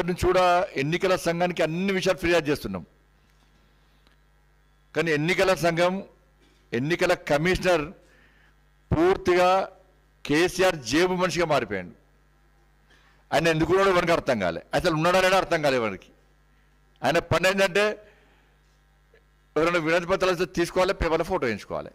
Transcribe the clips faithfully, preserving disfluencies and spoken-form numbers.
నుంచి కూడా ఎన్నికల సంఘానికి అన్ని విషయాలు ఫిర్యాదు చేస్తున్నాం. కానీ ఎన్నికల సంఘం ఎన్నికల కమిషనర్ పూర్తిగా కేసీఆర్ జేబు మనిషిగా మారిపోయాడు. ఆయన ఎందుకు ఉన్నాడో మనకు అర్థం కాలే, అసలు ఉన్నాడనే అర్థం కాలే వాడికి. ఆయన పని ఏంటంటే ఎవరైనా వినతి పత్రాలు తీసుకోవాలి, పేపర్లో ఫోటో వేయించుకోవాలి.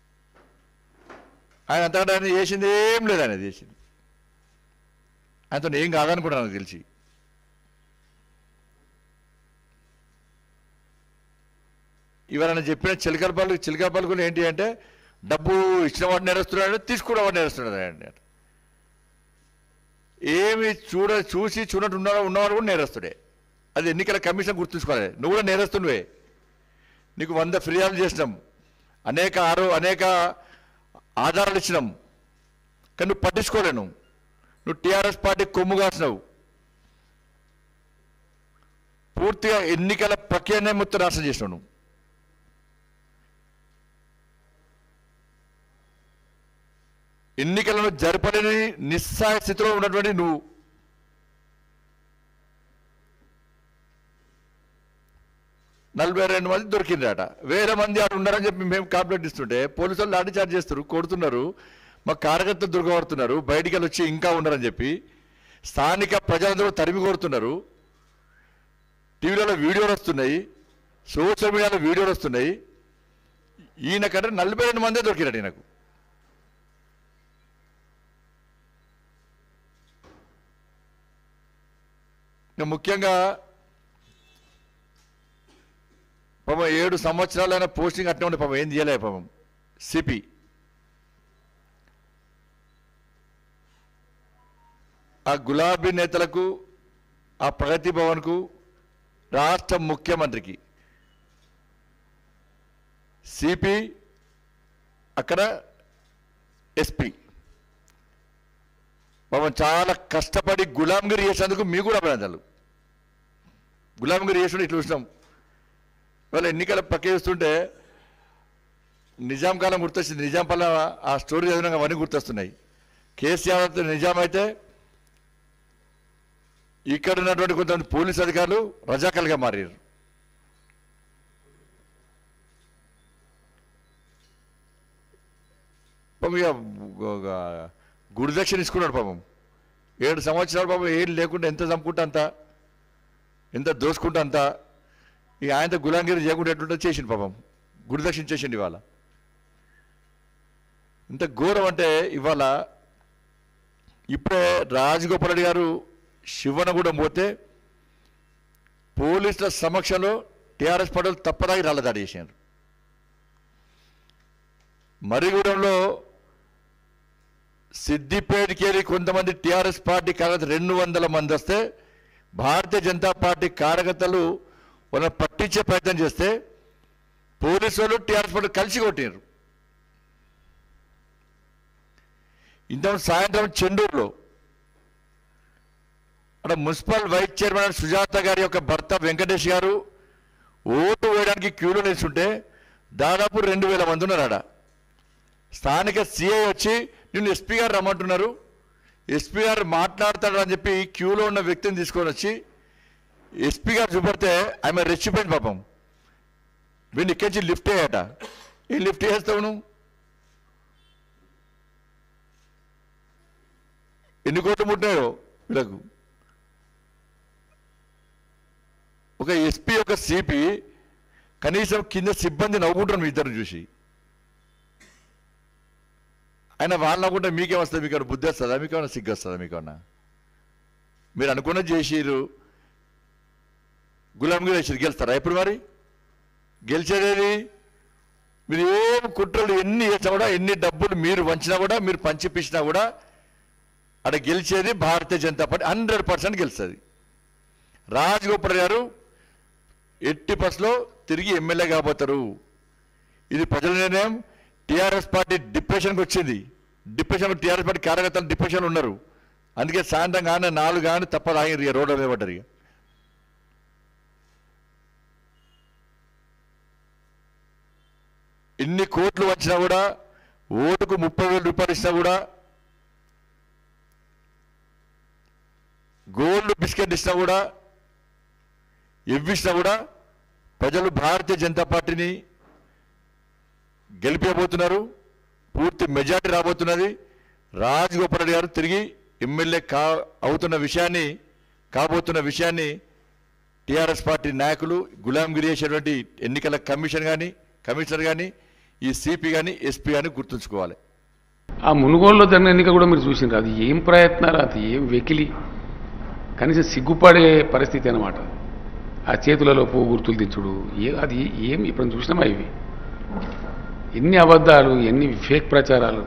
ఆయన అంతకంటే ఆయన చేసింది ఏం లేదు. ఆయన చేసింది ఆయనతో ఏం కాదనుకుంటాను నాకు తెలిసి. ఇవరైనా చెప్పిన చిలకల పళ్ళు చిలకల పలుకులు ఏంటి అంటే డబ్బు ఇచ్చిన వాడిని నేరస్తున్నాడు, తీసుకున్న వాడిని నేరస్తున్నాడు. ఆయన ఏమి చూడ చూసి చూడట్టు ఉన్నాడో ఉన్నవాడు కూడా నేరస్తుడే. అది ఎన్నికల కమిషన్ గుర్తుంచుకోవాలి. నువ్వు కూడా నేరస్తుడివే. నీకు వంద ఫిర్యాదులు చేసినాం, అనేక ఆరో అనేక ఆధారాలు ఇచ్చినాం, కానీ నువ్వు పట్టించుకోలేను. నువ్వు టీఆర్ఎస్ పార్టీ కొమ్ము కాసినావు. పూర్తిగా ఎన్నికల ప్రక్రియనే మొత్తం నాశనం చేసినావు. నువ్వు ఎన్నికలను జరపలేని నిస్సహాయ స్థితిలో ఉన్నటువంటి నువ్వు నలభై రెండు మంది దొరికిందట, వేరే మంది అక్కడ ఉన్నారని చెప్పి మేము కంప్లైంట్ ఇస్తుంటే పోలీసులు లాఠీ చార్జ్ చేస్తారు, కొడుతున్నారు, మా కార్యకర్తలు దొరకబడుతున్నారు, బయటికి వెళ్ళి వచ్చి ఇంకా ఉన్నారని చెప్పి స్థానిక ప్రజలందరూ తరిమి కొడుతున్నారు. టీవీలలో వీడియోలు వస్తున్నాయి, సోషల్ మీడియాలో వీడియోలు వస్తున్నాయి. ఈయన కంటే నలభై రెండు మందే దొరికినట్టు ఈయనకు. ఇంకా ముఖ్యంగా పాపం ఏడు సంవత్సరాలైన పోస్టింగ్ అట్నే ఉండే, పాపం ఏం చేయలే. పాపం సిపి ఆ గులాబీ నేతలకు, ఆ ప్రగతి భవన్కు, రాష్ట్ర ముఖ్యమంత్రికి సిపి, అక్కడ ఎస్పీ పాపం చాలా కష్టపడి గులాంగిరి చేసేందుకు మీకు కూడా అభినందనలు. గులాంగిరి చేస్తుంటే ఇట్లా చూసినాం. ఇవాళ ఎన్నికల ప్రక్రియ చూస్తుంటే నిజాం కాలం గుర్తొచ్చింది. నిజాం పల్ల ఆ స్టోరీ చదివినాక అవన్నీ గుర్తొస్తున్నాయి. కేసీఆర్ నిజాం అయితే ఇక్కడ ఉన్నటువంటి కొంతమంది పోలీసు అధికారులు రజాకల్గా మారారు. పాపం ఇక గుడిదక్షిణ తీసుకున్నాడు. పాపం ఏడు సంవత్సరాలు పాపం ఏం లేకుండా ఎంత చంపుకుంటా అంత, ఎంత దోసుకుంటా అంత, ఇక ఆయనతో గులాంగిరి చేయకుండా ఎట్లుంటే చేసిండు. పాపం గుడిదక్షిణ చేసిండు. ఇవాళ ఇంత ఘోరం అంటే ఇవాళ ఇప్పుడే రాజగోపాల్ రెడ్డి గారు శివనగూడెం పోతే పోలీసుల సమక్షంలో టీఆర్ఎస్ పడవలు తప్పదాగి రాళ్ళదాడి చేశారు. మరిగూడెంలో సిద్దిపేటకేరి కొంతమంది టీఆర్ఎస్ పార్టీ కార్యకర్తలు రెండు వందల మంది వస్తే భారతీయ జనతా పార్టీ కార్యకర్తలు వాళ్ళని పట్టించే ప్రయత్నం చేస్తే పోలీసు వాళ్ళు టీఆర్ఎస్ పార్టీ కలిసి కొట్టారు. ఇంత సాయంత్రం చెండూరులో అక్కడ మున్సిపల్ వైస్ చైర్మన్ సుజాత గారి యొక్క భర్త వెంకటేష్ గారు ఓటు వేయడానికి క్యూలో నిల్చుంటే దాదాపు రెండు వేల మంది ఉన్నారు. ఆడ స్థానిక సిఐ వచ్చి నిన్ను ఎస్పీ గారు రమ్మంటున్నారు, ఎస్పీ గారు మాట్లాడతాడు అని చెప్పి క్యూలో ఉన్న వ్యక్తిని తీసుకొని వచ్చి ఎస్పీ గారు చూపడితే ఆమె రెచ్చిపోయింది. పాపం వీడిని ఇక్కడి నుంచి లిఫ్ట్ అయ్యాట. ఏం లిఫ్ట్ చేస్తావు నువ్వు? ఎన్ని కోట్లు ముట్టాయో వీళ్ళకు. ఒక ఎస్పీ ఒక సిపి కనీసం కింద సిబ్బంది నవ్వుకుంటారు మీ ఇద్దరు చూసి. ఆయన వాళ్ళు నవ్వుకుంటే మీకేమొస్తుంది? మీకు బుద్ధి వస్తుందా? మీకేమన్నా సిగ్గు వస్తుందా? మీకన్నా మీరు అనుకున్నది చేసిరు, గులాంగిరి చేసిరు, గెలుస్తారా? ఎప్పుడు మరి గెలిచేదేది? మీరు ఏం కుట్రలు ఎన్ని చేసినా కూడా, ఎన్ని డబ్బులు మీరు వంచినా కూడా, మీరు పంచిపించినా కూడా అక్కడ గెలిచేది Bharatiya Janata party hundred percent గెలుస్తుంది. రాజగోపాల్ గారు ఎట్టి పర్సెంట్లో తిరిగి ఎమ్మెల్యే కాబోతారు. ఇది ప్రజల నిర్ణయం. టీఆర్ఎస్ పార్టీ డిప్రెషన్కి వచ్చింది. డిప్రెషన్ టీఆర్ఎస్ పార్టీ కార్యకర్తలు డిప్రెషన్ ఉన్నారు. అందుకే సాయంత్రం కానీ నాలుగు కానీ తప్ప ఆగిరు, ఇక రోడ్డు మీద పడ్డారు. ఇక ఎన్ని కోట్లు వచ్చినా కూడా, ఓటుకు ముప్పై వేల రూపాయలు ఇచ్చినా కూడా, గోల్డ్ బిస్కెట్ ఇచ్చినా కూడా ఇవ్విసినా కూడా ప్రజలు భారతీయ జనతా పార్టీని గెలిపేయబోతున్నారు. పూర్తి మెజార్టీ రాబోతున్నది. రాజగోపాల్ రెడ్డి గారు తిరిగి ఎమ్మెల్యే కా అవుతున్న విషయాన్ని కాబోతున్న విషయాన్ని టీఆర్ఎస్ పార్టీ నాయకులు గులాంగిరి చేసేటువంటి ఎన్నికల కమిషన్ కానీ కమిషనర్ కానీ ఈ సిపి కానీ ఎస్పీ కానీ గుర్తుంచుకోవాలి. ఆ మునుగోలులో జరిగిన ఎన్నిక కూడా మీరు చూసినారు. అది ఏం ప్రయత్నాలు, అది ఏం వెకిలి, కనీసం సిగ్గుపడే పరిస్థితి అన్నమాట. ఆ చేతులలో పువ్వు గుర్తులు తెచ్చుడు ఏ అది ఏం ఇప్పుడు చూసినామా? ఇవి ఎన్ని అబద్ధాలు, ఎన్ని ఫేక్ ప్రచారాలు.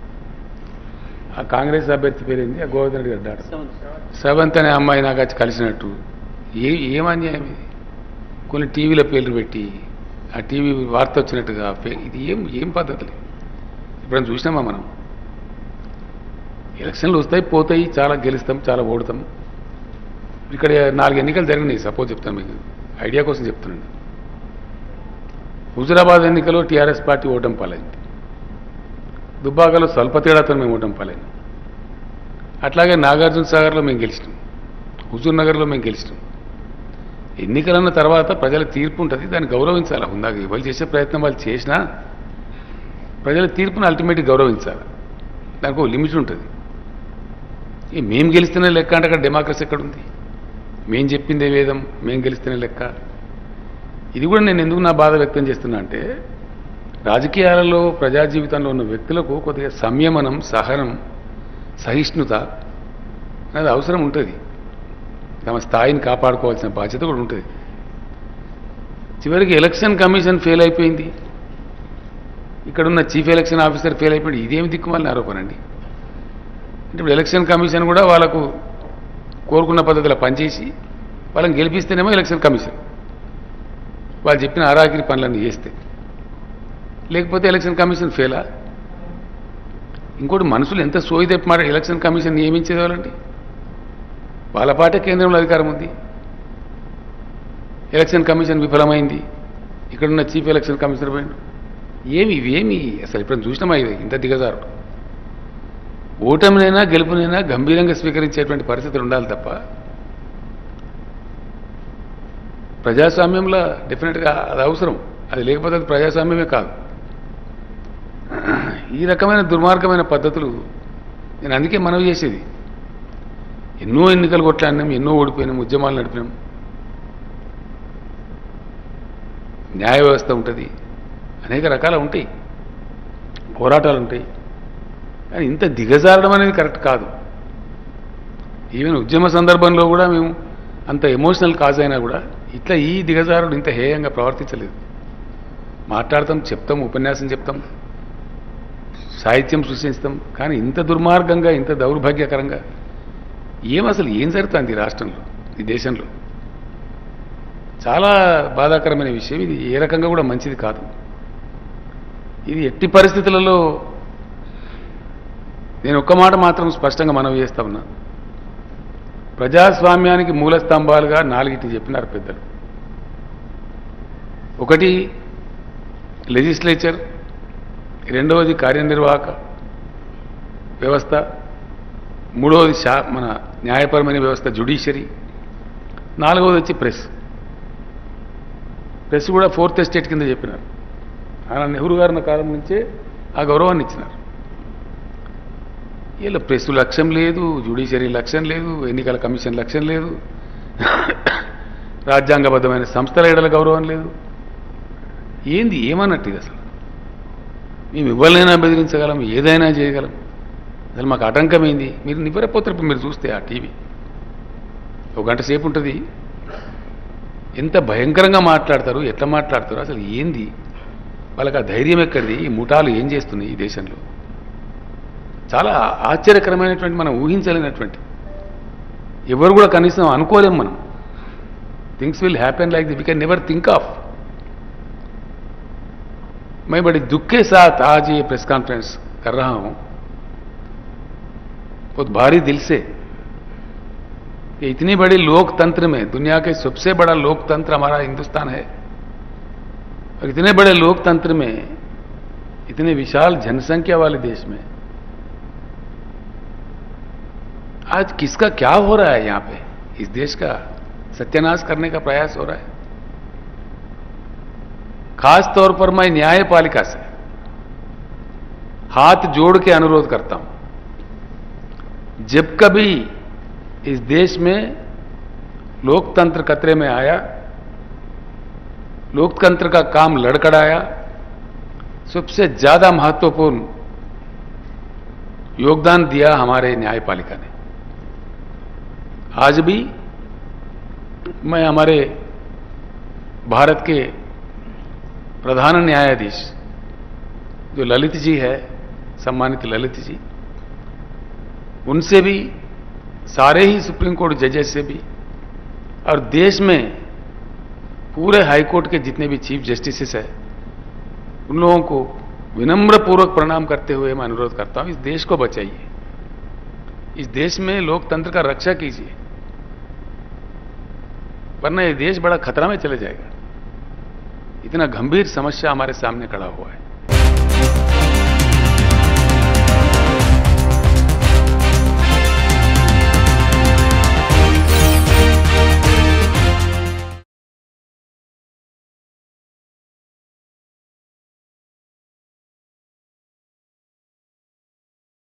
ఆ కాంగ్రెస్ అభ్యర్థి పేరేంది, ఆ గోవర్ధన్ రెడ్డి గడ్డాడు సెవెంత్ అనే అమ్మాయి నాకు వచ్చి కలిసినట్టు ఏ ఏం అన్యాయం ఇది? కొన్ని టీవీల పేర్లు పెట్టి ఆ టీవీ వార్త వచ్చినట్టుగా ఇది ఏం ఏం పద్ధతులు ఇప్పుడు చూసినామా? మనం ఎలక్షన్లు వస్తాయి పోతాయి, చాలా గెలుస్తాం, చాలా ఓడతాం. ఇక్కడ నాలుగు ఎన్నికలు జరిగినాయి. సపోజ్ చెప్తాను, మీకు ఐడియా కోసం చెప్తున్నాను. హుజురాబాద్ ఎన్నికలో టీఆర్ఎస్ పార్టీ ఓటమి పాలైంది. దుబ్బాకలో స్వల్ప తేడాతో మేము ఓటమి పాలైంది. అట్లాగే నాగార్జున సాగర్లో మేము గెలిచినాం, హుజూర్ నగర్లో మేము గెలిచినాం. ఎన్నికలన్న తర్వాత ప్రజల తీర్పు ఉంటుంది, దాన్ని గౌరవించాలి. ఉందాక ఎవరు చేసే ప్రయత్నం వాళ్ళు చేసినా ప్రజల తీర్పును అల్టిమేట్గా గౌరవించాలి. దానికి ఒక లిమిట్ ఉంటుంది. ఈ మేము గెలిస్తేనే లెక్క అంటే అక్కడ డెమోక్రసీ ఎక్కడుంది? మేము చెప్పిందే వేదం, మేము గెలిస్తేనే లెక్క. ఇది కూడా నేను ఎందుకు నా బాధ వ్యక్తం చేస్తున్నా అంటే, రాజకీయాలలో ప్రజా జీవితంలో ఉన్న వ్యక్తులకు కొద్దిగా సంయమనం, సహనం, సహిష్ణుత అనేది అవసరం ఉంటుంది. తమ స్థాయిని కాపాడుకోవాల్సిన బాధ్యత కూడా ఉంటుంది. చివరికి ఎలక్షన్ కమిషన్ ఫెయిల్ అయిపోయింది, ఇక్కడున్న చీఫ్ ఎలక్షన్ ఆఫీసర్ ఫెయిల్ అయిపోయింది. ఇదేమి దిక్కుమాలిన ఆరోపణ అండి? అంటే ఇప్పుడు ఎలక్షన్ కమిషన్ కూడా వాళ్ళకు కోరుకున్న పద్ధతిలో పనిచేసి వాళ్ళని గెలిపిస్తేనేమో ఎలక్షన్ కమిషన్ వాళ్ళు చెప్పిన అరాకిరి పనులన్నీ చేస్తే, లేకపోతే ఎలక్షన్ కమిషన్ ఫెయిలా? ఇంకోటి మనుషులు ఎంత సోయి తెప్ప మాట ఎలక్షన్ కమిషన్ నియమించేది వాళ్ళండి. వాళ్ళ పార్టీ కేంద్రంలో అధికారం ఉంది, ఎలక్షన్ కమిషన్ విఫలమైంది, ఇక్కడున్న చీఫ్ ఎలక్షన్ కమిషనర్ పోయిండు. ఏమి ఇవేమి అసలు ఇప్పుడు చూసినామా? ఇది ఇంత దిగజారు. ఓటమినైనా గెలుపునైనా గంభీరంగా స్వీకరించేటువంటి పరిస్థితులు ఉండాలి తప్ప, ప్రజాస్వామ్యంలో డెఫినెట్గా అది అవసరం. అది లేకపోతే అది ప్రజాస్వామ్యమే కాదు. ఈ రకమైన దుర్మార్గమైన పద్ధతులు నేను అందుకే మనవి చేసేది. ఎన్నో ఎన్నికలు కొట్లాడినాం, ఎన్నో ఓడిపోయినాం, ఉద్యమాలు నడిపినాం, న్యాయ వ్యవస్థ ఉంటుంది, అనేక రకాలు ఉంటాయి, పోరాటాలు ఉంటాయి. కానీ ఇంత దిగజారడం అనేది కరెక్ట్ కాదు. ఈవెన్ ఉద్యమ సందర్భంలో కూడా మేము అంత ఎమోషనల్ కాజ్ అయినా కూడా ఇట్లా ఈ దిగజారుడు ఇంత హేయంగా ప్రవర్తించలేదు. మాట్లాడతాం, చెప్తాం, ఉపన్యాసం చెప్తాం, సాహిత్యం సృష్టిస్తాం, కానీ ఇంత దుర్మార్గంగా, ఇంత దౌర్భాగ్యకరంగా ఏం అసలు ఏం జరుగుతుంది ఈ రాష్ట్రంలో, ఈ దేశంలో? చాలా బాధాకరమైన విషయం ఇది. ఏ రకంగా కూడా మంచిది కాదు. ఇది ఎట్టి పరిస్థితులలో నేను ఒక్క మాట మాత్రం స్పష్టంగా మనవి చేస్తా ఉన్నా. ప్రజాస్వామ్యానికి మూల స్తంభాలుగా నాలుగిటి చెప్పినారు పెద్దలు. ఒకటి లెజిస్లేచర్, రెండవది కార్యనిర్వాహక వ్యవస్థ, మూడవది శా మన న్యాయపరమైన వ్యవస్థ జ్యుడిషియరీ, నాలుగవది వచ్చి ప్రెస్. ప్రెస్ కూడా ఫోర్త్ ఎస్టేట్ కింద చెప్పినారు. ఆయన నెహ్రూ గారిన కాలం నుంచే ఆ గౌరవాన్ని ఇచ్చినారు. వీళ్ళ ప్రెస్ లక్ష్యం లేదు, జ్యుడిషియరీ లక్ష్యం లేదు, ఎన్నికల కమిషన్ లక్ష్యం లేదు, రాజ్యాంగబద్ధమైన సంస్థల ఏడల గౌరవం లేదు. ఏంది ఏమన్నట్టు ఇది? అసలు మేము ఎవరినైనా బెదిరించగలం, ఏదైనా చేయగలం, అసలు మాకు ఆటంకమైంది. మీరు నివ్వరపోతారు. మీరు చూస్తే ఆ టీవీ ఒక గంట సేపు ఉంటుంది, ఎంత భయంకరంగా మాట్లాడతారు, ఎట్లా మాట్లాడతారు, అసలు ఏంది వాళ్ళకి ఆ ధైర్యం ఎక్కడిది? ఈ ముఠాలు ఏం చేస్తున్నాయి ఈ దేశంలో? చాలా ఆశ్చర్యకరమైనటువంటి, మనం ఊహించలేనటువంటి, ఎవరు కూడా కనీసం అనుకోలేం మనం. Things will happen like that we can never think of. मैं बड़े दुख के साथ आज ये प्रेस कॉन्फ्रेंस कर रहा हूं, बहुत भारी दिल से, कि इतनी बड़ी लोकतंत्र में, दुनिया के सबसे बड़ा लोकतंत्र हमारा हिंदुस्तान है, और इतने बड़े लोकतंत्र में, इतने विशाल जनसंख्या वाले देश में आज किसका क्या हो रहा है, यहां पे इस देश का सत्यानाश करने का प्रयास हो रहा है। खास तौर पर मैं न्यायपालिका से हाथ जोड़ के अनुरोध करता हूं, जब कभी इस देश में लोकतंत्र खतरे में आया, लोकतंत्र का काम लड़खड़ाया, सबसे ज्यादा महत्वपूर्ण योगदान दिया हमारे न्यायपालिका ने। आज भी मैं हमारे भारत के प्रधान न्यायाधीश जो ललित जी है, सम्मानित ललित जी, उनसे भी, सारे ही सुप्रीम कोर्ट जजेस से भी, और देश में पूरे हाई कोर्ट के जितने भी चीफ जस्टिसेस हैं, उन लोगों को विनम्र पूर्वक प्रणाम करते हुए मैं अनुरोध करता हूं, इस देश को बचाइए, इस देश में लोकतंत्र का रक्षा कीजिए, वरना ये देश बड़ा खतरा में चले जाएगा। इतना गंभीर समस्या हमारे सामने खड़ा हुआ है।